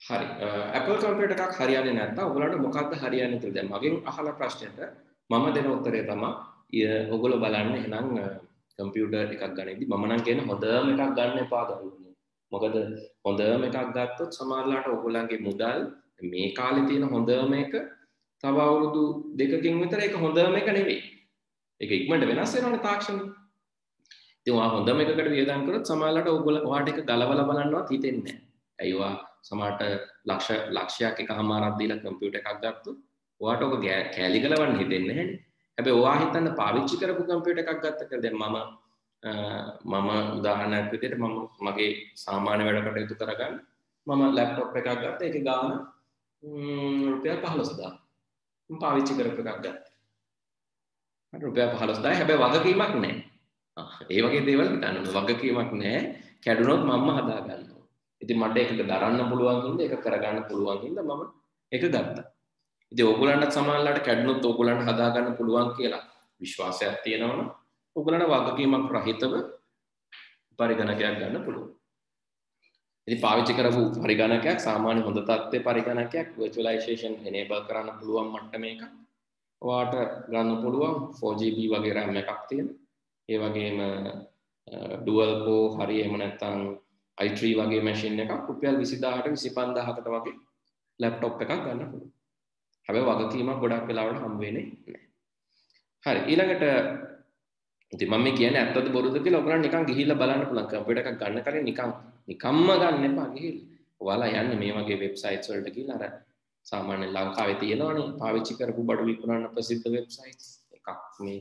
හරි. Apple computer එකක් හරියන්නේ නැත්නම් ඔයගොල්ලන්ට මොකක්ද හරියන්නේ කියලා දැන් මගෙන් අහලා ප්‍රශ්නෙට මම දෙන උත්තරය තමයි ඔයගොල්ලෝ බලන්න එහෙනම් කම්පියුටර් එකක් ගන්නදී මම නම් කියන හොඳම එකක් ගන්න එපා දරුවෝ. මොකද හොඳම එකක් ගත්තොත් සමහරවිට ඔයගොල්ලන්ගේ මුදල් මේ කාලේ තියෙන හොඳම එක තව අවුරුදු 2කින් විතර ඒක හොඳම එක නෙවෙයි. ඒක ඉක්මනට වෙනස් වෙනවනේ තාක්ෂණය. ඉතින් ඔයා හොඳම එකකට වියදම් කරොත් සමහරවිට ඔයාට ඒක ගලවලා බලන්නවත් හිතෙන්නේ නැහැ. ඇයිවා සමහරට ලක්ෂයක් එකමාරක් දීලා කම්පියුටර් එකක් ගත්තොත් ඔයාට ඔක කැලි ගලවන්න හිතෙන්නේ නැහැනේ. හැබැයි ඔයා හිතන්න පාවිච්චි කරපු කම්පියුටර් එකක් ගත්ත කියලා දැන් මම උදාහරණයක් විදිහට මම මගේ සාමාන්‍ය වැඩ කටයුතු කරගන්න මම ලැප්ටොප් එකක් ගත්තා. ඒකේ ගාණ රුපියල් 15000. මම පාවිච්චි කරපු එකක් ගත්තා. මට රුපියල් 15000 හැබැයි වගකීමක් නැහැ. ඒ වගේ දේවල් හිතන්න වගකීමක් නැහැ. කැඩුනොත් මම්ම හදා ගන්නවා. ඉතින් මට ඒක දරන්න පුළුවන් හින්දා ඒක කරගන්න පුළුවන් හින්දා මම ඒක ගත්තා. ඉතින් ඕගොල්ලන්ට සමානලට කැඩුනොත් ඕගොල්ලන්ට හදා ගන්න පුළුවන් කියලා විශ්වාසයක් තියෙනවනම් ඕගොල්ලන්ට වගකීමක් රහිතව පරිගණකයක් ගන්න පුළුවන්. ඉතින් පාවිච්චි කරපු පරිගණකයක් සාමාන්‍ය හොඳ තත්ත්වයේ පරිගණකයක් virtualization enable කරන්න පුළුවන් මට්ටමක ඔයාට ගන්න පුළුවන් 4GB වගේ RAM එකක් තියෙන. ඒ වගේම dual core හරි එහෙම නැත්නම් i3 වගේ මැෂින් එකක් රුපියල් 20000ට 25000කට වගේ ලැප්ටොප් එකක් ගන්න පුළුවන්. හැබැයි වගකීමක් ගොඩක් වෙලාවට හම් වෙන්නේ නැහැ. හරි ඊළඟට ඉතින් මම කියන්නේ ඇත්තද බොරුද කියලා ඔයගොල්ලන් නිකන් ගිහිල්ලා බලන්න පුළුවන් කම්පියුටර් එකක් ගන්න කලින් නිකම්ම ගන්න එපා ගිහිල්ලා. ඔයාලා යන්නේ මේ වගේ වෙබ්සයිට්ස් වලට ගිහිල්ලා අර සාමාන්‍ය ලංකාවේ තියෙනවනේ පාවිච්චි කරපු බඩු විකුණන ප්‍රසිද්ධ වෙබ්සයිට්ස් එකක් මේක.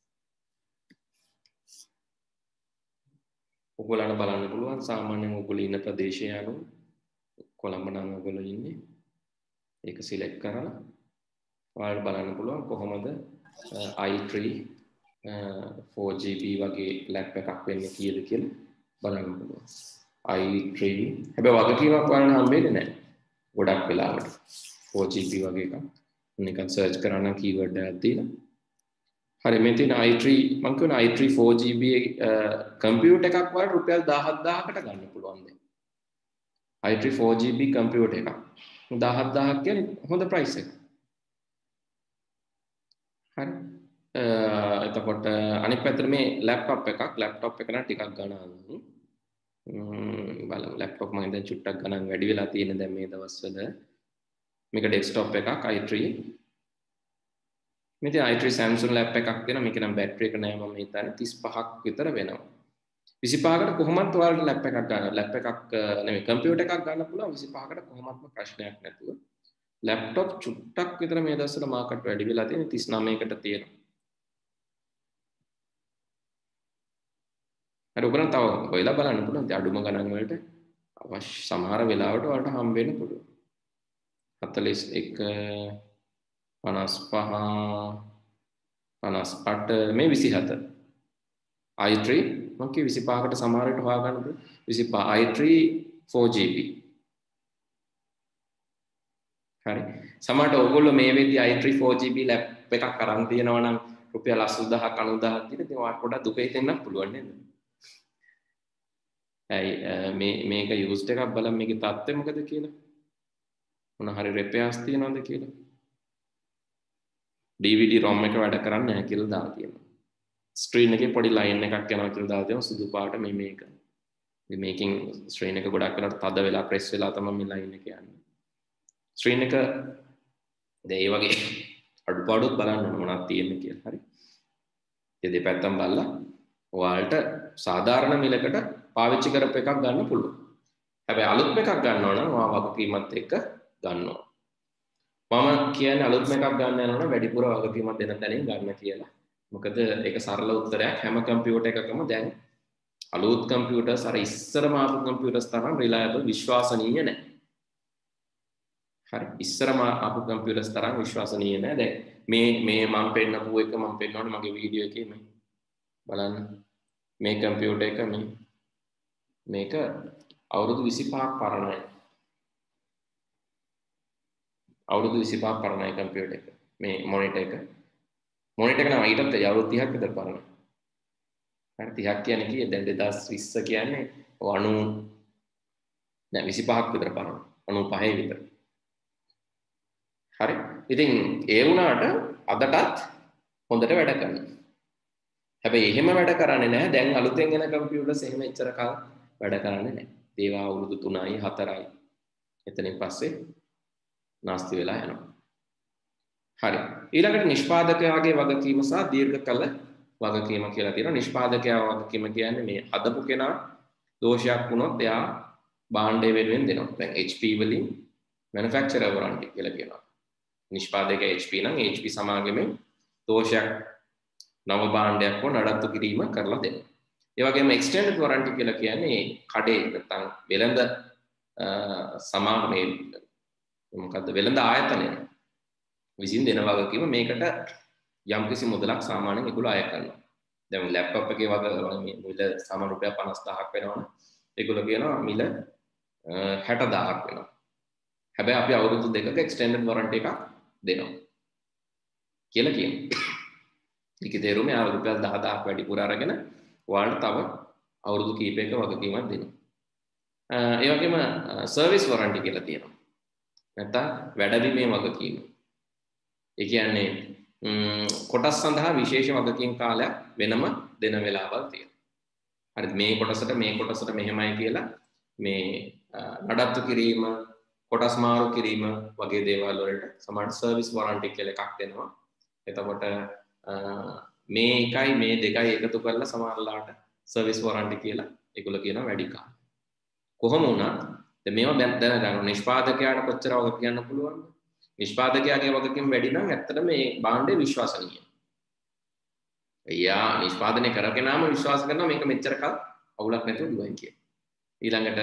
ඔයගොල්ලන්ට බලන්න පුළුවන් සාමාන්‍යයෙන් ඔයගොල්ලෝ ඉන්න ප්‍රදේශය අනුව කොළඹ නම් ඔයගොල්ලෝ ඉන්නේ ඒක සිලෙක්ට් කරලා ඔයාලට බලන්න පුළුවන් කොහොමද i3 4GB වගේ ලැප් එකක් වෙන්නේ කීයද කියලා බලන්න පුළුවන් i3 හැබැයි වගකීමක් වань හම්බෙන්නේ නැහැ ගොඩක් වෙලාවට 4GB වගේ එකක් නිකන් සර්ච් කරන්න කීවර්ඩ් එකක් දීලා හරි මේ තියෙන i3 මම කියන i3 4GB කම්පියුටර් එකක් වල රුපියල් 17000කට ගන්න පුළුවන් දැන් i3 4GB කම්පියුටර් එකක් 17000ක් කියන්නේ හොඳ ප්‍රයිස් එකක් හරි එතකොට අනිත් පැත්තට මේ ලැප්ටොප් එක නම් ටිකක් ගණන් බලමු ලැප්ටොප් මම දැන් චුට්ටක් ගණන් වැඩි වෙලා තියෙන දැන් මේ දවස්වල මේක ඩෙස්ක්ටොප් එකක් i3 මෙතන i3 Samsung ලැප් එකක් තියෙනවා මේක නම් බැටරි එක නෑ මම හිතන්නේ 35ක් විතර වෙනවා 25කට කොහොමත් ඔයාලට ලැප් එකක් ගන්න ලැප් එකක් නෙමෙයි කම්පියුටර් එකක් ගන්න පුළුවන් 25කට කොහොමත්ම ප්‍රශ්නයක් නැතුව ලැප්ටොප් චුට්ටක් විතර මේ දවස්වල මාකට් වැඩි වෙලා තියෙන 39කට තියෙනවා හරි ඔයගොල්ලන් තව ඔයලා බලන්න පුළුවන් අඩුම ගණන් වලට අවශ්‍ය සමහර වෙලාවට ඔයාලට හම්බ වෙන්න පුළුවන් 41 55 58 මේ 27 i3 මම කිය 25කට සමහරට හොයාගන්න 25 i3 4GB හරි සමහරට ඔයගොල්ලෝ මේ වෙද්දී i3 4GB ලැප් එකක් අරන් තියෙනවා නම් රුපියල් 80000ක් 90000ක් දින ඉතින් ඔයාලට පොඩ්ඩක් දුක හිතෙන්නත් පුළුවන් නේද මේක යූස්ඩ් එකක් බලන්න මේකේ තත්ත්වය මොකද කියලා මොන හරි රිපෙයාර්ස් තියෙනවද කියලා DVD ROM එක වැඩ කරන්නේ නැහැ කියලා දාලා තියෙනවා ස්ක්‍රීන් එකේ පොඩි ලයින් එකක් යනවා කියලා දාලා තියෙනවා සුදු පාට මේක ඉතින් මේකෙන් ස්ක්‍රීන් එක ගොඩක් වෙලාවට තද වෙලා ප්‍රෙස් වෙලා තමයි මේ ලයින් එක යන්නේ ස්ක්‍රීන් එක දැන් ඒ වගේ අඩුපාඩුත් බලන්න ඕන මොනවද තියෙන්නේ කියලා හරි ඉතින් දෙපැත්තම බලලා ඔයාලට සාධාරණ මිලකට පාවිච්චි කරපු එකක් ගන්න පුළුවන්. හැබැයි අලුත්ම එකක් ගන්නවා නම් ඔයා වගකීමත් එක්ක ගන්නවා. මම කියන්නේ අලුත්ම එකක් ගන්න යනවනම් වැඩිපුර වගකීමක් දෙන තැනින් ගන්න කියලා. මොකද ඒක සරල උත්තරයක් හැම කම්පියුටර් එකකම දැන් අලුත් කම්පියුටර්ස් අර ඉස්සරම ආපු කම්පියුටර්ස් තරම් රිලයබල් විශ්වාසනීය නැහැ. හරි ඉස්සරම ආපු කම්පියුටර්ස් තරම් විශ්වාසනීය නැහැ. දැන් මේ මම පෙන්නපු එක මම පෙන්නන්නේ මගේ වීඩියෝ එකේ මේ බලන්න මේ කම්පියුටර් එක මේක අවුරුදු 25ක් පරණයි. අවුරුදු 25ක් පරණයි කම්පියුටර් එක. මේ මොනිටර් එක. මොනිටර් එක නම් ඊටත් අවුරුදු 30ක් විතර පරණයි. හරි 30ක් කියන්නේ කීයද? දැන් 2020 කියන්නේ 90 දැන් 25ක් විතර පරණයි. 95 විතර. හරි. ඉතින් ඒ වුණාට අදටත් හොඳට වැඩ කරනවා. හැබැයි එහෙම වැඩ කරන්නේ නැහැ. දැන් අලුතෙන් එන කම්පියුටර්ස් එහෙම එච්චර කල් වැඩ කරන්නේ නැහැ. ඒවා අවුරුදු 3යි 4යි. එතනින් පස්සේ නාස්ති වෙලා යනවා. හරි. ඊළඟට නිෂ්පාදකයාගේ වගකීම සහ දීර්ඝ කල වගකීම කියලා තියෙනවා. නිෂ්පාදකයා වගකීම කියන්නේ මේ හදපු කෙනා දෝෂයක් වුණොත් එයා භාණ්ඩය වෙනුවෙන් දෙනවා. දැන් HP වලින් manufacturer warranty කියලා කියනවා. නිෂ්පාදකයා HP නම් HP සමාගමෙන් දෝෂයක් නව භාණ්ඩයක් හෝ නඩත්තු කිරීම කරලා දෙනවා. ඒ වගේම extended warranty කියලා කියන්නේ කඩේ නැත්නම් වෙළඳ සමාගමේ මොකද්ද වෙළඳ ආයතනය විසින් දෙන වගකීම. මේකට යම්කිසි මුදලක් සාමාන්‍යයෙන් ඒගොල්ලෝ අය කරනවා. දැන් ලැප්ටොප් එකේ වගේ මුල සාමාන්‍ය රුපියල් 50000ක් වෙනවනේ. ඒගොල්ලෝ කියනවා මිල 60000ක් වෙනවා. හැබැයි අපි අවුරුදු 2ක extended warranty එකක් දෙනවා කියලා කියනවා. ඒකේ තේරුම යාළුවෝ රුපියල් 10000ක් වැඩිපුර අරගෙන ඔයාලට තව අවුරුදු කීපයක වගකීමක් දෙනවා. ඒ වගේම සර්විස් warranty කියලා තියෙනවා. නැත්නම් වැඩබිමේ වගකීම. ඒ කියන්නේ කොටස් සඳහා විශේෂ වගකීම් කාලයක් වෙනම දෙන වෙලාවල් තියෙනවා. හරිද? මේ කොටසට මෙහෙමයි කියලා මේ නඩත්තු කිරීම, කොටස් මාරු කිරීම වගේ දේවල් වලට සමාන සර්විස් warranty කියලා එකක් දෙනවා. එතකොට මේ එකයි මේ දෙකයි එකතු කරලා සමහරලාට සර්විස් warranty කියලා ඒගොල්ලෝ කියනවා වැඩි කාලයක්. කොහොම වුණත් දැන් මේවා දැනගන්න නිෂ්පාදකයාට කොච්චර වග කියන්න පුළුවන්ද? නිෂ්පාදකයාගේ වගකීම් වැඩි නම් ඇත්තටම මේ භාණ්ඩය විශ්වසනීයයි. එයා නිෂ්පාදනය කරගෙනම විශ්වාස කරනවා මේක මෙච්චර කල් අවුලක් නැතුව දුවයි කියලා. ඊළඟට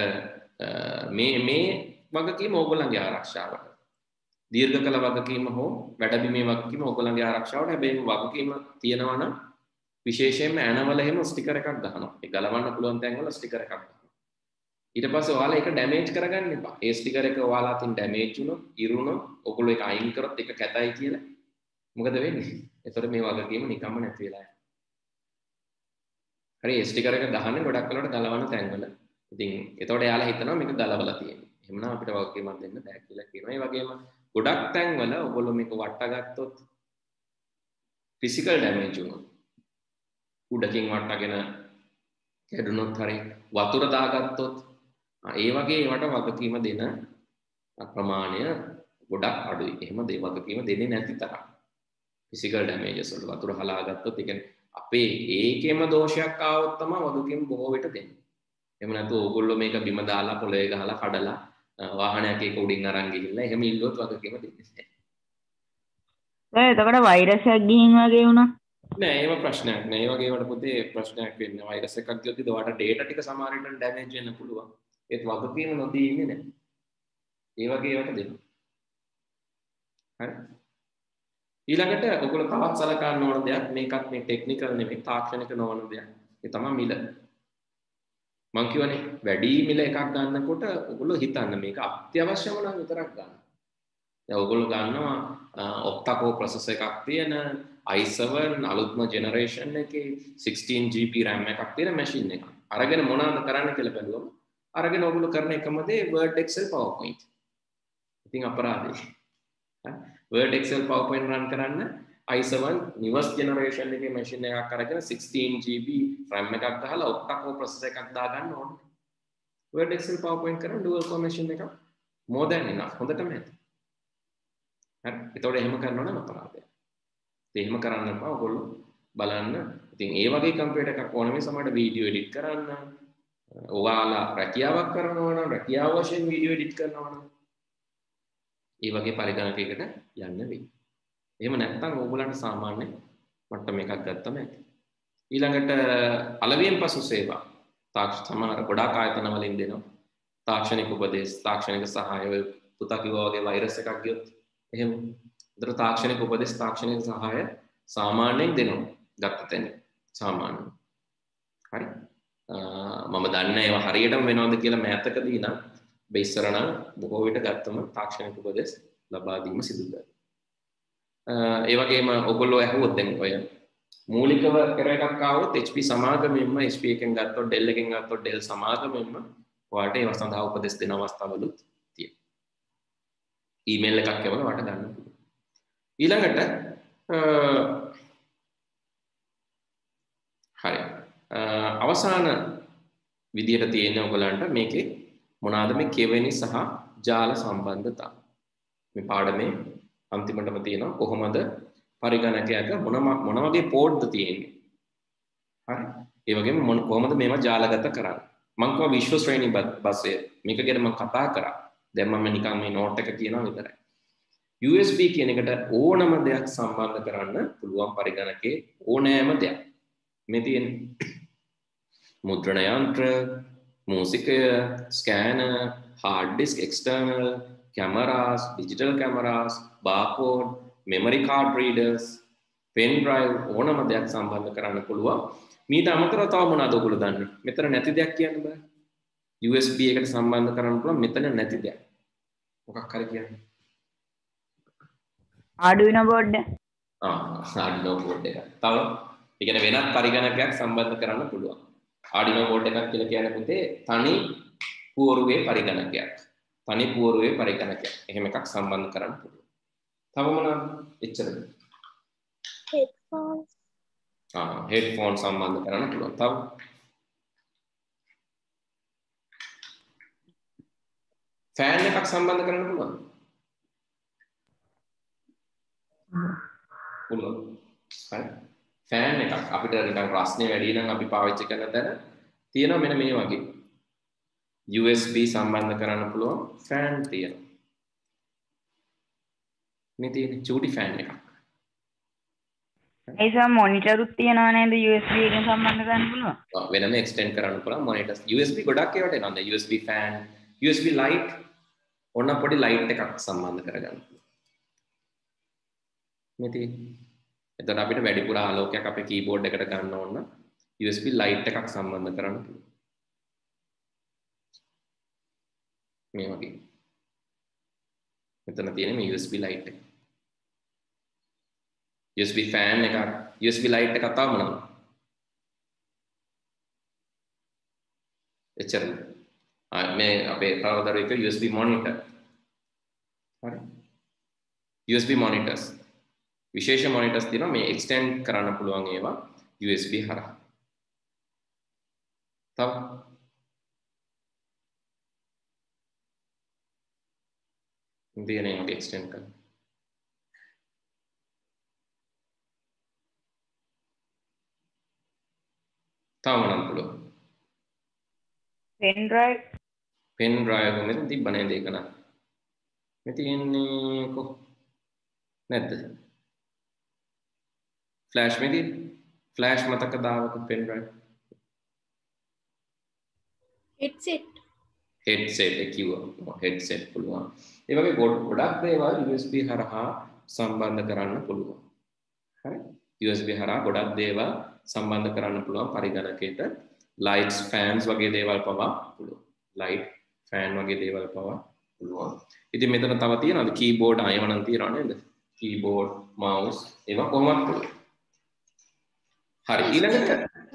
මේ වගකීම ඕගොල්ලන්ගේ ආරක්ෂාවට. දීර්ඝ කල වගකීම හෝ වැඩබිමේ වගකීම ඕගොල්ලන්ගේ ආරක්ෂාවට. හැබැයි වගකීම තියෙනවා නම් විශේෂයෙන්ම ඇනවල එහෙම ස්ටිකර් එකක් ගහනවා. ඒ ගලවන්න පුළුවන් තැන් වල ස්ටිකර් එකක් ගහනවා. ඊට පස්සේ ඔයාලා ඒක ඩැමේජ් කරගන්න එපා. ඒ ස්ටිකර් එක ඔයාලා අතින් ඩැමේජ් වුණොත්, ඉරුණොත්, ඔයගොල්ලෝ ඒක අයින් කරොත් ඒක කැතයි කියලා මොකද වෙන්නේ? එතකොට මේ වගකීම නිකම්ම නැති වෙලා යනවා. හරි ස්ටිකර් එක ගහන්නේ ගොඩක් වෙලාවට ගලවන්න තැන්වල. ඉතින් එතකොට එයාලා හිතනවා මේක ගලවලා තියෙන්නේ. එහෙමනම් අපිට වගකීමක් දෙන්න බෑ කියලා කියනවා. ඒ වගේම ගොඩක් තැන්වල ඔයගොල්ලෝ මේක වට්ටගත්තොත් ෆිසිකල් ඩැමේජ් වුණොත් උඩකින් වට්ටගෙන කැඩුනොත් හරි වතුර දාගත්තොත් ඒ වගේ ඒවට වගකීම දෙන ප්‍රමාණය ගොඩක් අඩුයි. එහෙම වගකීම දෙන්නේ නැති තරම්. ෆිසිකල් ඩැමේජස් වලට වතුර හලාගත්තොත් ඒ කියන්නේ අපේ ඒකෙම දෝෂයක් ආවොත් තමයි වගකීම බොහෝ විට දෙන්නේ. එහෙම නැත්නම් ඕගොල්ලෝ මේක බිම දාලා පොළවේ ගහලා කඩලා වාහනයක් ඒක උඩින් අරන් ගිහිල්ලා එහෙම ඉල්ලුවොත් වගකීම දෙන්නේ නැහැ. එතකොට වෛරසයක් ගිහින් වගේ වුණා නෑ ඒව ප්‍රශ්නයක් නෑ. ඒ වගේ වට පුතේ ප්‍රශ්නයක් වෙන්නේ. වෛරස් එකක් ගියොත් ඔයාලට data ටික සමහරවිට ඩැමේජ් වෙන්න පුළුවන්. ඒත් වගකීම නොදී ඉන්නේ නෑ. ඒ වගේ ඒවට දෙන්න. හරි. ඊළඟට ඔයගොල්ලෝ තවත් සලකන්න ඕන දෙයක් මේකත් මේ ටෙක්නිකල් නෙමෙයි තාක්ෂණික නොවන දෙයක්. ඒ තමයි මිල. මං කියවනේ වැඩි මිල එකක් ගන්නකොට ඔයගොල්ලෝ හිතන්න මේක අත්‍යවශ්‍යම නම් විතරක් ගන්න. දැන් ඔයගොල්ලෝ ගන්නවා ඔක්ටා-කෝර් ප්‍රොසෙසර් එකක් තියෙන i7 අලුත්ම ජෙනරේෂන් එකේ 16GB RAM එකක් තියෙන මැෂින් එකක්. අරගෙන මොනවද කරන්න කියලා බැලුවම අරගෙන ඔයගොල්ලෝ කරන එකම දේ Word Excel PowerPoint. ඉතින් අපරාධයි. Word Excel PowerPoint run කරන්න i7 newest generation එකේ machine එකක් අරගෙන 16GB RAM එකක් ගහලා octa-core processor එකක් දාගන්න ඕනේ. Word Excel PowerPoint කරන dual core machine එකක් more than enough. හොඳටම ඇති. හරි. ඒතකොට එහෙම කරනවා නම් අපරාධයක්. ඒ එහෙම කරන්න එපා. ඔයගොල්ලෝ බලන්න. ඉතින් ඒ වගේ කම්පියුටර් එකක් ඕන මේ සමහරට වීඩියෝ එඩිට් කරන්න. ඔයාලා රැකියාවක් කරනවා නම් රැකියාව වශයෙන් වීඩියෝ එඩිට් කරනවා නම් ඒ වගේ පරිගණකයකට යන්න වෙයි. එහෙම නැත්නම් ඕගොල්ලන්ට සාමාන්‍ය මට්ටම එකක් ගත්තම ඇති. ඊළඟට අලවියෙන් පසු සේවා සමහර ගොඩාක් ආයතන වලින් දෙනවා. තාක්ෂණික උපදෙස්, තාක්ෂණික සහාය පුතා කිව්වා වගේ වෛරස් එකක් ගියොත් එහෙම. උදේට තාක්ෂණික උපදෙස්, තාක්ෂණික සහාය සාමාන්‍යයෙන් දෙනවා. ගත්ත තැන සාමාන්‍යයෙන්. හරි. මම දන්නේ ඒවා හරියටම වෙනවද කියලා මෑතකදී නම් බෙස්සර නම් බොහෝ විට ගත්තම තාක්ෂණික උපදෙස් ලබා දීම සිදු කරනවා. ඒ වගේම ඔයගොල්ලෝ ඇහුවොත් දැන් ඔය මූලිකව කර එකක් ආවොත් HP සමාගමෙන්ම HP එකෙන් ගත්තොත් Dell එකෙන් ගත්තොත් Dell සමාගමෙන්ම ඔයාලට ඒව සඳහා උපදෙස් දෙන අවස්ථාවලුත් තියෙනවා. ඊමේල් එකක් යවලා වට ගන්න පුළුවන්. ඊළඟට හරි. අවසාන විදියට තියෙන ඔයගලන්ට මේකේ මොනවාද මේ කෙවෙනි සහ ජාල සම්බන්ධතා. මේ පාඩමේ අන්තිමටම තියෙනවා කොහොමද පරිගණකයක මොන වගේ පෝඩ්ද තියෙන්නේ. හරි. ඒ වගේම කොහොමද මේවා ජාලගත කරන්නේ. මම කිව්වා විශ්ව ශ්‍රේණි බසය. මේක ගැන මම කතා කරා. දැන් මම නිකන් මේ නෝට් එක කියනවා විතරයි. USB කියන එකට ඕනම දෙයක් සම්බන්ධ කරන්න පුළුවන් පරිගණකයේ ඕනෑම දෙයක්. මේ තියෙන්නේ මුද්‍රණ යන්ත්‍ර, මූසිකය, scanner, hard disk external, cameras, digital cameras, barcode, memory card readers, pen drive ඕනම දෙයක් සම්බන්ධ කරන්න පුළුවන්. මීට අමතරව තව මොනවද ඔයගොල්ලෝ දන්නේ? මෙතන නැති දෙයක් කියන්න බෑ. USB එකට සම්බන්ධ කරන්න පුළුවන් මෙතන නැති දෙයක්. මොකක් හරි කියන්නේ. Arduino board. Arduino board එක. තව ඒ කියන්නේ වෙනත් පරිගණකයක් සම්බන්ධ කරන්න පුළුවන්. Arduino board එකක් කියලා කියන්නේ පුතේ තනි පුවරුවේ පරිගණකයක්. තනි පුවරුවේ පරිගණකයක්. එහෙම එකක් සම්බන්ධ කරන්න පුළුවන්. තව මොනවද? එච්චරද? headphones. headphone සම්බන්ධ කරන්න පුළුවන්. තව ෆෑන් එකක් සම්බන්ධ කරන්න පුළුවන්. පුළුවන්. හරි. ෆෑන් එකක් අපිට නිකන් රස්නේ වැඩි නම් අපි පාවිච්චි කරන තැන තියෙනවා මෙන්න මේ වගේ. USB සම්බන්ධ කරන්න පුළුවන් ෆෑන් තියෙනවා. මේ තියෙන චූටි ෆෑන් එකක්. ඒසම මොනිටර් උත් තියනවා නේද USB එකෙන් සම්බන්ධ කරන්න පුළුවන්. වෙනම එක්ස්ටෙන්ඩ් කරන්න පුළුවන් මොනිටර්ස්. USB ගොඩක් ඒවට එනවා. USB ෆෑන්, USB ලයිට් ඔන්න පොඩි ලයිට් එකක් සම්බන්ධ කරගන්න. මේ තියෙන්නේ. එතකොට අපිට වැඩිපුර ආලෝකයක් අපේ කීබෝඩ් එකට ගන්න ඕන නම් USB ලයිට් එකක් සම්බන්ධ කරන්න පුළුවන්. මේ වගේ. මෙතන තියෙන මේ USB ලයිට් එක. USB ෆෑන් එකක්, USB ලයිට් එකක් තව මොනවද? එච්චරයි. මේ අපේ තවදර එක USB monitor. හරි. USB monitors. විශේෂ monitors තියෙනවා මේ extend කරන්න පුළුවන් ඒවා USB හරහා. තව ඉන්දියනේ extend කරන්න. තව මොනවද පුළුවන්? pen drive. pen drive මෙතන තිබ්බනේ දෙක නා. මේ තියෙන්නේ කො නැද්ද? flash මේ තියෙන්නේ. flash මතක දාවක pen drive. headset එක කිව්වා. headset පුළුවන්. ඒ වගේ ගොඩක් දේවල් USB හරහා සම්බන්ධ කරන්න පුළුවන්. හරි? USB හරහා ගොඩක් දේවල් සම්බන්ධ කරන්න පුළුවන් පරිගණකයට. lights, fans වගේ දේවල් පවා පුළුවන්. light, fan වගේ දේවල් පවා පුළුවන්. ඉතින් මෙතන තව තියෙනවද keyboard ආයෙම නම් තියනවා නේද? keyboard, mouse ඒවා කොහොමද පුළුවන්? හරි ඊළඟට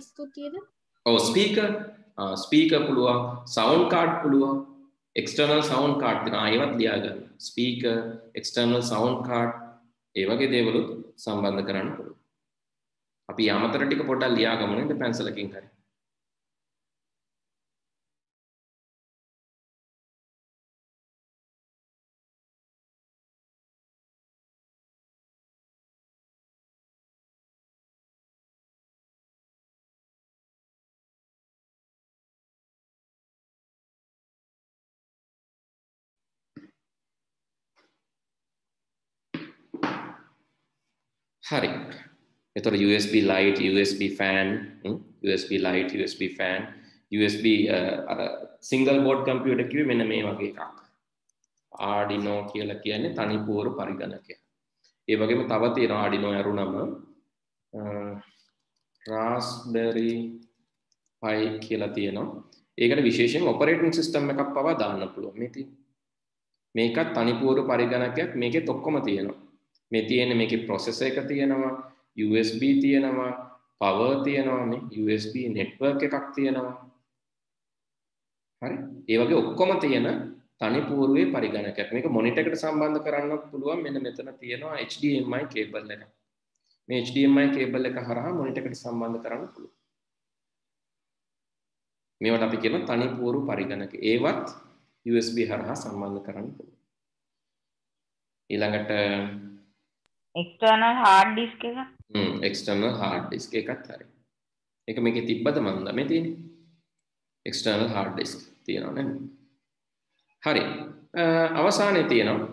speaker පුළුවන්, sound card පුළුවන්, external sound card තියෙනවා. ඒවත් ලියා ගන්න. speaker, external sound card ඒ වගේ දේවලුත් සම්බන්ධ කරන්න පුළුවන්. අපි අමතර ටික පොඩ්ඩක් ලියා ගමු නේද පැන්සලකින් හරි. හරි. එතකොට USB light, USB fan, USB light, USB fan, USB අර single board computer කිව්වේ මෙන්න මේ වගේ එකක්. Arduino කියලා කියන්නේ තනි පුවරු පරිගණකයක්. ඒ වගේම තව තියෙනවා Arduino ඇරුණම Raspberry Pi කියලා තියෙනවා. ඒකට විශේෂයෙන් operating system එකක් පවා දාන්න පුළුවන්. මේ තියෙන්නේ. මේකත් තනි පුවරු පරිගණකයක්. මේකෙත් ඔක්කොම තියෙනවා. මේ තියෙන්නේ මේකේ processor එක තියෙනවා. USB තියෙනවා, power තියෙනවා, මේ USB network එකක් තියෙනවා. හරි? ඒ වගේ ඔක්කොම තියෙන තනි පූර්වයේ පරිගණකයක්. මේක මොනිටර් එකට සම්බන්ධ කරන්නත් පුළුවන්. මෙන්න මෙතන තියෙනවා HDMI කේබල් එක. මේ HDMI කේබල් එක හරහා මොනිටර් එකට සම්බන්ධ කරන්න පුළුවන්. මේවට අපි කියන තනි පූර්ව පරිගණක. ඒවත් USB හරහා සම්බන්ධ කරන්න පුළුවන්. ඊළඟට external hard disk එක. external hard disk එකත් හරි. ඒක මේකේ තිබ්බද මන්ද මේ තියෙන්නේ. external hard disk තියෙනවා නේද? හරි. අවසානයේ තියෙනවා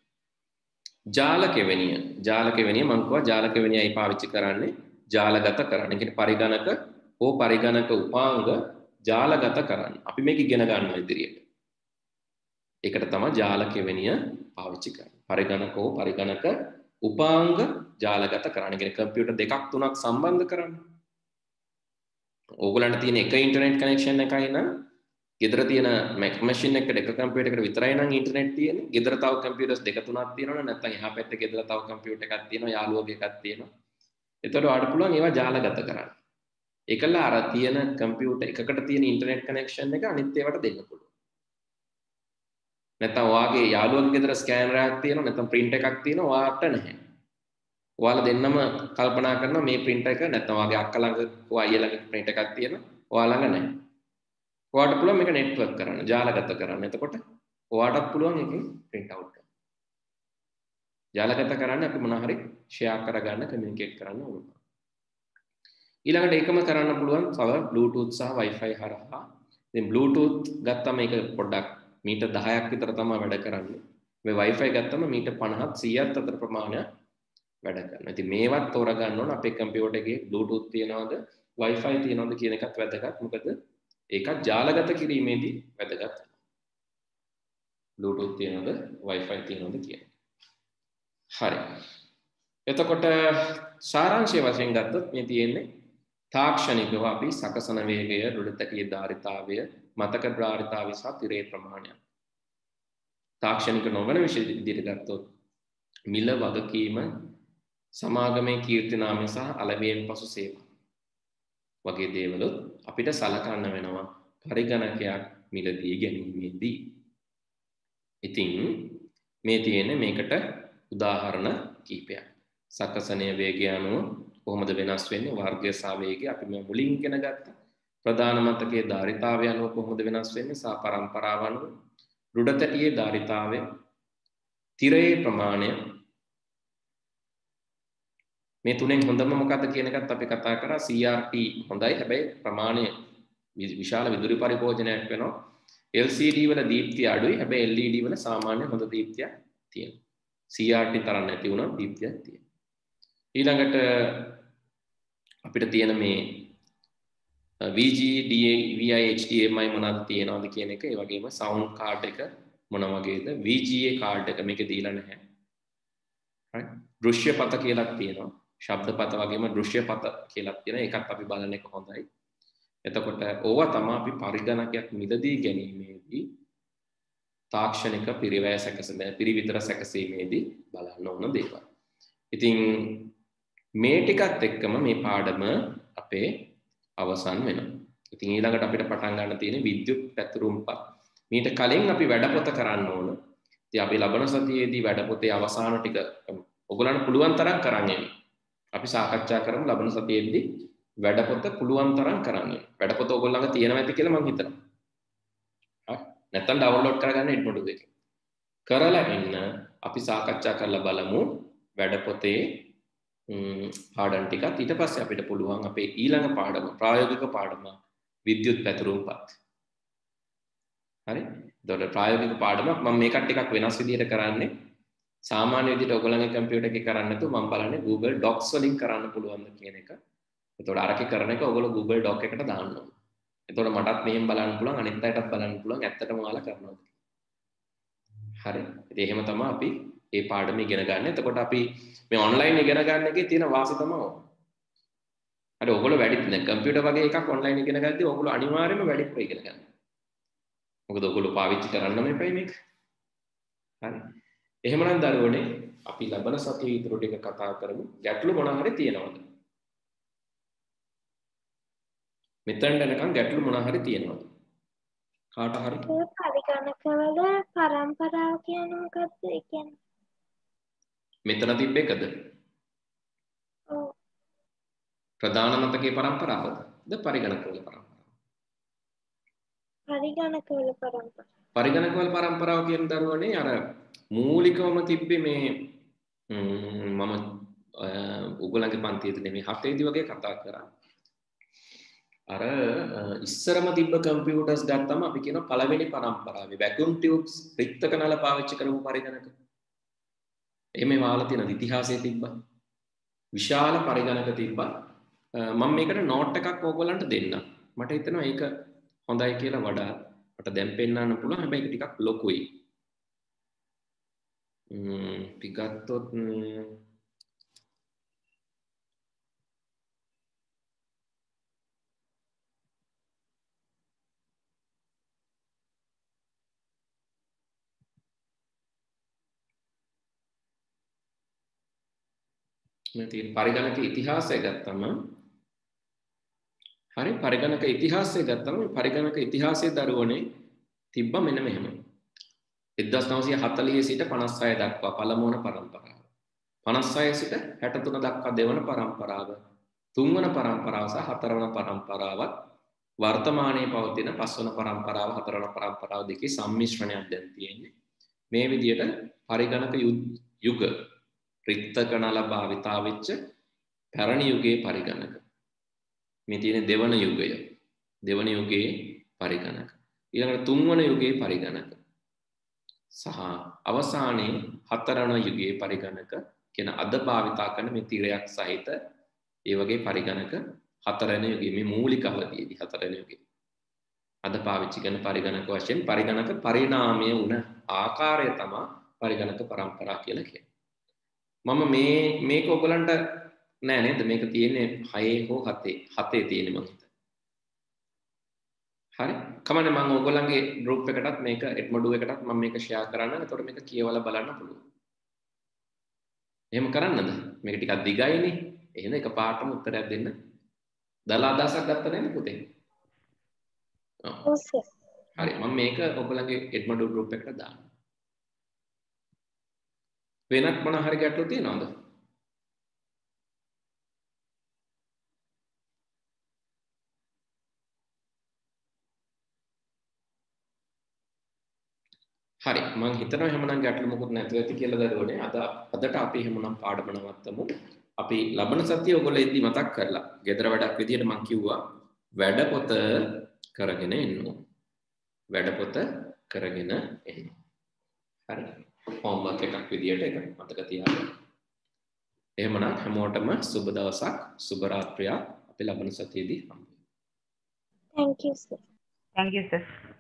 ජාලකෙවණිය. ජාලකෙවණිය මම කිව්වා ජාලකෙවණියයි පාවිච්චි කරන්නේ ජාලගත කරන්න. ඒ කියන්නේ පරිගණක හෝ පරිගණක උපාංග ජාලගත කරන්න. අපි මේක ඉගෙන ගන්නවා ඉදිරියට. ඒකට තමයි ජාලකෙවණිය පාවිච්චි කරන්නේ. පරිගණක හෝ පරිගණක උපාංග ජාලගත කරන්න. ඒ කියන්නේ කම්පියුටර් දෙකක් තුනක් සම්බන්ධ කරන්න. ඕගොල්ලන්ට තියෙන එක ඉන්ටර්නෙට් කනෙක්ෂන් එකයි නම් ගෙදර තියෙන Mac machine එකකට එක කම්පියුටර් එකකට විතරයි නම් ඉන්ටර්නෙට් තියෙන්නේ. ගෙදර තව කම්පියුටර්ස් දෙක තුනක් තියෙනවනේ. නැත්නම් එහා පැත්තේ ගෙදර තව කම්පියුටර් එකක් තියෙනවා, යාළුවගේ එකක් තියෙනවා. එතකොට ඔයාලට පුළුවන් ඒවා ජාලගත කරන්න. ඒකල අර තියෙන කම්පියුටර් එකකට තියෙන ඉන්ටර්නෙට් කනෙක්ෂන් එක අනිත් ඒවාට දෙන්න පුළුවන්. නැත්නම් ඔයාගේ යාළුවගේ ගෙදර ස්කෑනර් එකක් තියෙනවා, නැත්නම් print එකක් තියෙනවා, ඔයාට නැහැ. ඔයාලා දෙන්නම කල්පනා කරනවා මේ print එක නැත්නම් ඔයාගේ අක්කා ළඟ හෝ අයියා ළඟ print එකක් තියෙනවා, ඔයා ළඟ නැහැ. ඔයාට පුළුවන් මේක නෙට්වර්ක් කරන්න, ජාලගත කරන්න. එතකොට ඔයාටත් පුළුවන් එකෙන් print out කරන්න. ජාලගත කරන්න අපි මොනවා හරි share කරගන්න, communicate කරන්න ඕන. ඊළඟට ඒකම කරන්න පුළුවන් තව Bluetooth සහ Wi-Fi හරහා. ඉතින් Bluetooth ගත්තම මේක පොඩ්ඩක් මීටර් 10ක් විතර තමයි වැඩ කරන්නේ. මේ Wi-Fi ගත්තම මීටර් 50ත් 100ත් අතර ප්‍රමාණයක් වැඩ කරනවා. ඉතින් මේවත් තෝරගන්න ඕන අපේ කම්පියුටර් එකේ Bluetooth තියනවද Wi-Fi තියනවද කියන එකත් වැදගත්. මොකද ඒකත් ජාලගත කිරීමේදී වැදගත්. Bluetooth තියනවද Wi-Fi තියනවද කියන එක. හරි. එතකොට සාරාංශය වශයෙන් ගත්තොත් මේ තියෙන්නේ තාක්ෂණිකව අපි සකසන වේගය, රුධිතකයේ ධාරිතාවය, මතක ධාරිතාවය සහ තිරේ ප්‍රමාණය. තාක්ෂණික නොවන විෂය විදිහට ගත්තොත් මිල වගකීම, සමාගමේ කීර්තිනාමය සහ අලෙවියෙන් පසු සේවා වගේ දේවල් අපිට සලකන්න වෙනවා පරිගණකයක් මිලදී ගැනීමේදී. ඉතින් මේ තියෙන්නේ මේකට උදාහරණ කීපයක්. සකසනීය වේගය අනුව කොහොමද වෙනස් වෙන්නේ? වර්ගය සහ වේගය අපි මේ මුලින් ඉගෙන ගත්තා. ප්‍රධාන මතකයේ ධාරිතාවය අනුව කොහොමද වෙනස් වෙන්නේ? සහ පරම්පරාව අනුව රුධිතකයේ ධාරිතාවය, තිරයේ ප්‍රමාණය. මේ තුනෙන් හොඳම මොකක්ද කියන එකත් අපි කතා කරා. CRT හොඳයි, හැබැයි ප්‍රමාණය විශාල විදුලි පරිභෝජනයක් වෙනවා. LCD වල දීප්තිය අඩුයි, හැබැයි LED වල සාමාන්‍ය හොඳ දීප්තියක් තියෙනවා. CRT තරම් නැති වුණා දීප්තියක් තියෙනවා. ඊළඟට අපිට තියෙන මේ VGA, VI, HDMI මොනවද තියෙනවද කියන එක, ඒ වගේම සවුන්ඩ් කාඩ් එක මොන වගේද, VGA කාඩ් එක මේක දීලා නැහැ. right? දෘශ්‍ය පත කියලා තියෙනවා. ශබ්ද පත වගේම දෘශ්‍ය පත කියලා තියෙනවා. ඒකත් අපි බලන එක හොඳයි. එතකොට ඕවා තමයි අපි පරිගණකයක් මිලදී ගැනීමේදී තාක්ෂණික පිරිවිතර සැකසීමේදී බලන්න ඕන දේවල්. ඉතින් මේ ටිකත් එක්කම මේ පාඩම අපේ අවසන් වෙනවා. ඉතින් ඊළඟට අපිට පටන් ගන්න තියෙන්නේ විද්‍යුත් පැතුරුම්පත්. මීට කලින් අපි වැඩපොත කරන්න ඕන. ඉතින් අපි ලබන සතියේදී වැඩපොතේ අවසාන ටික ඔයගොල්ලන්ට පුළුවන් තරම් කරන්න එන්න. අපි සාකච්ඡා කරමු ලබන සතියේදී වැඩපොත පුළුවන් තරම් කරන්න. වැඩපොත ඔයගොල්ලන්ගේ තියෙනවා ඇති කියලා මම හිතනවා. හරි. නැත්නම් ඩවුන්ලෝඩ් කරගන්න එඩ්මොඩ් එකේ. කරලා ඉන්න අපි සාකච්ඡා කරලා බලමු වැඩපොතේ පාඩම් ටිකත්. ඊට පස්සේ අපිට පුළුවන් අපේ ඊළඟ පාඩම ප්‍රායෝගික පාඩම විද්‍යුත් පැතුරුම්පත්. හරි. එතකොට ප්‍රායෝගික පාඩමක් මම මේකට ටිකක් වෙනස් විදිහට කරන්නේ. සාමාන්‍ය විදිහට ඔයගොල්ලන්ගේ කම්පියුටර් එකේ කරන්නේ නැතුව මම බලන්නේ Google Docs වලින් කරන්න පුළුවන්ද කියන එක. එතකොට අරකේ කරන එක ඔයගොල්ලෝ Google Doc එකට දාන්න ඕනේ. එතකොට මටත් මෙහෙම බලන්න පුළුවන්, අනිත් අයටත් බලන්න පුළුවන් ඇත්තටම ඔයාලා කරනවද. හරි. ඉතින් එහෙම තමයි අපි මේ පාඩම ඉගෙන ගන්න. එතකොට අපි මේ ඔන්ලයින් ඉගෙන ගන්න එකේ තියෙන වාසි තමයි ඕක. හරි. ඔයගොල්ලෝ වැඩි දැන් කම්පියුටර් වගේ එකක් ඔන්ලයින් ඉගෙන ගත්තී ඔයගොල්ලෝ අනිවාර්යයෙන්ම වැඩිපුර ඉගෙන ගන්න. මොකද ඔයගොල්ලෝ පාවිච්චි කරන්නම එපයි මේක. හරි. එහෙමනම් දරුවනේ අපි ලබන සතියේ ඊටු ටික කතා කරමු. ගැටලු මොනවා හරි තියෙනවද? මෙතෙන්ට එනකන් ගැටලු මොනවා හරි තියෙනවද? කාට හරි පරිගණකවල පරම්පරාව කියන්නේ මොකක්ද? ඒ කියන්නේ මෙතන තිබ්බ එකද ඔව් ප්‍රධාන මතකයේ පරම්පරාවද ද පරිගණකවල පරම්පරාව පරිගණකවල පරම්පරාව. පරිගණකවල පරම්පරාව කියන දරුවනේ අර මූලිකවම තිබ්බේ මේ මම උගලගේ පන්තියේදී නෙමෙයි 7 දී වගේ කතා කරා. අර ඉස්සරම තිබ්බ කම්පියුටර්ස් ගත්තම අපි කියන පළවෙනි පරම්පරාවේ වැකියුම් ටියුබ්ස් රික්තක නල පාවිච්චි කරපු පරිගණක. එමේ වාලා තියෙන ඉතිහාසයේ තිබ්බා. විශාල පරිගණක තිබ්බා. මම මේකට නෝට් එකක් ඕගොල්ලන්ට දෙන්නම්. මට හිතෙනවා ඒක හොඳයි කියලා වඩා මට දැන් පෙන්නන්න පුළුවන්. හැබැයි ඒක ටිකක් ලොකුයි. අපි ගත්තොත් මේ තියෙන පරිගණක ඉතිහාසය ගත්තම හරි පරිගණක ඉතිහාසය ගත්තම පරිගණක ඉතිහාසයේ දරුවනේ තිබ්බ මෙන්න මෙහෙම 1940 සිට 56 දක්වා පළමුවන පරම්පරාව 56 සිට 63 දක්වා දෙවන පරම්පරාව තුන්වන පරම්පරාව සහ හතරවන පරම්පරාවත් වර්තමානයේ පවතින පස්වන පරම්පරාව හතරවන පරම්පරාව දෙකේ සම්මිශ්‍රණයක් දැන් තියෙන්නේ මේ විදිහට පරිගණක යුග රික්තක නල භාවිතා වෙච්ච පැරණි යුගයේ පරිගණක මේ තියෙන දෙවන යුගය දෙවන යුගයේ පරිගණක ඊළඟට තුන්වන යුගයේ පරිගණක සහ අවසානයේ හතරවන යුගයේ පරිගණක කියන අද භාවිතා කරන මේ තිරයක් සහිත ඒ වගේ පරිගණක හතරවෙනි යුගයේ මේ මූලික අවධියේදී හතරවෙනි යුගයේ අද පාවිච්චි කරන පරිගණක වශයෙන් පරිගණක පරිණාමය වුණ ආකාරය තමයි පරිගණක පරම්පරාව කියලා කියන්නේ. මම මේක ඔයගලන්ට නෑ නේද මේක තියෙන්නේ 6 හෝ 7 තියෙන්නේ මම හිතන්නේ. හරි. කමන්නේ මම ඔයගලන්ගේ group එකටත් මේක Edmodo එකටත් මම මේක share කරන්නම්. එතකොට මේක කියවලා බලන්න පුළුවන්. එහෙම කරන්නද? මේක ටිකක් දිගයිනේ. එහෙනම් එකපාරටම උත්තරයක් දෙන්න. දලා අදහසක් ගත්ත නේද පුතේ? ඔව් සර්. හරි. මම මේක ඔයගලන්ගේ Edmodo group එකට දාන්න. වෙනත් මොන හරි ගැටලු තියෙනවද? හරි මම හිතනවා එහෙමනම් ගැටලු මොකුත් නැතුව ඇති කියලා දරුවනේ අදට අපි එහෙමනම් පාඩම නවත්තමු. අපි ලබන සතියේ ඔයගොල්ලෝ ඉදි මතක් කරලා ගෙදර වැඩක් විදියට මම කිව්වා වැඩපොත කරගෙන එන්න. වැඩපොත කරගෙන එන්න. හරි. හෝම්වර්ක් එකක් විදියට ඒක මතක තියාගන්න. එහෙමනම් හැමෝටම සුබ දවසක් සුබ රාත්‍රියක් අපි ලබන සතියේදී හම්බ වෙමු. Thank you sir. Thank you, sir.